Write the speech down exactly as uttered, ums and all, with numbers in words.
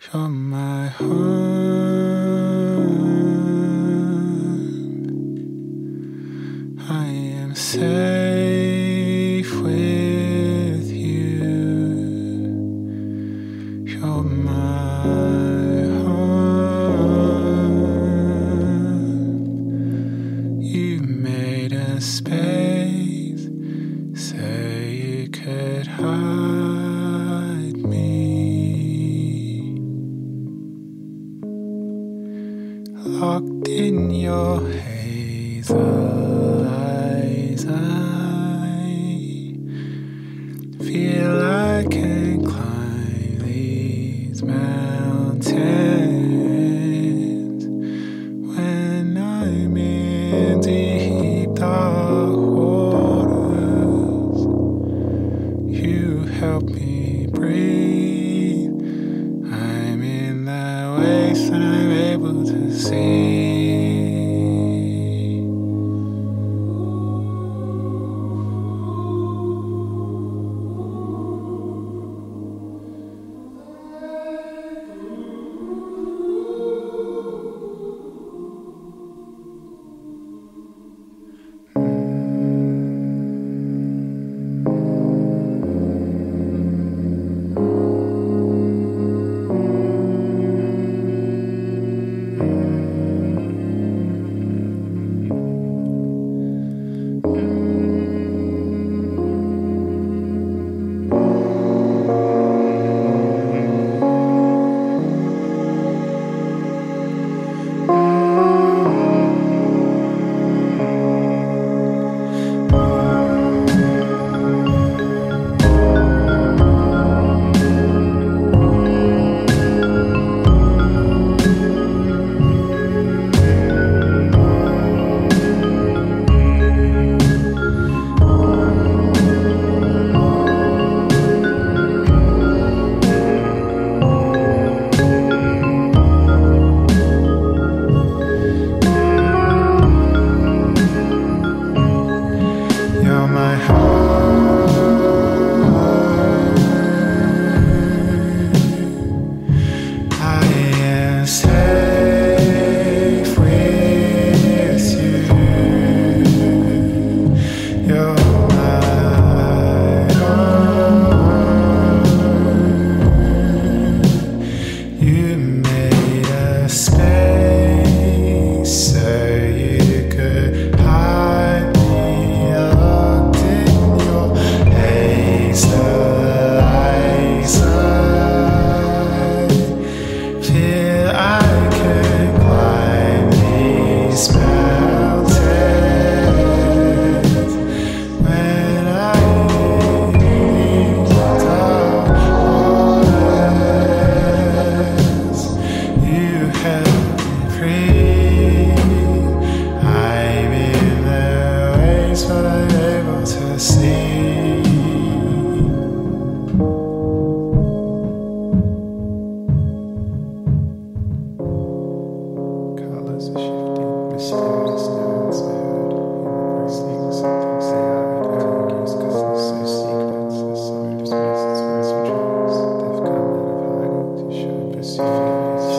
You're my home. I am safe with you. You're my home. You made a space so you could hide me. Locked in your hazel eyes, I feel I can climb these mountains when I'm in deep dark waters. You help me breathe. I'm in the waves and I'm able to see. They've come out of hiding to show perseverance.